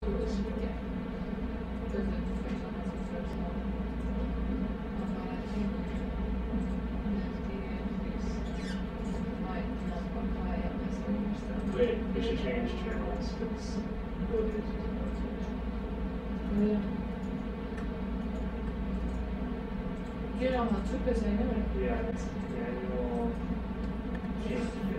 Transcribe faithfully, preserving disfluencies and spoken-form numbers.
Wait, we should change channels because what it is. Yeah. Killer on un truc que ça énerve. Yeah, it's manual change